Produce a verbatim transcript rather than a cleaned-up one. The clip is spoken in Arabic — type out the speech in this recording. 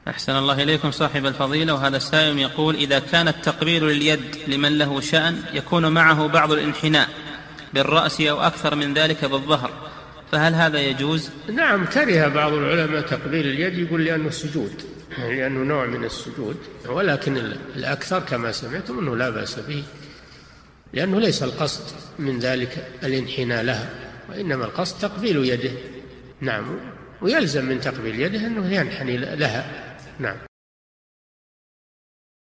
أحسن الله إليكم صاحب الفضيلة. وهذا السائل يقول: إذا كان التقبيل لليد لمن له شأن يكون معه بعض الانحناء بالرأس أو أكثر من ذلك بالظهر، فهل هذا يجوز؟ نعم، كره بعض العلماء تقبيل اليد، يقول لأنه السجود، لأنه نوع من السجود، ولكن الأكثر كما سمعتم أنه لا بأس به، لأنه ليس القصد من ذلك الانحناء لها، وإنما القصد تقبيل يده. نعم، ويلزم من تقبيل يده أنه ينحني لها. نعم.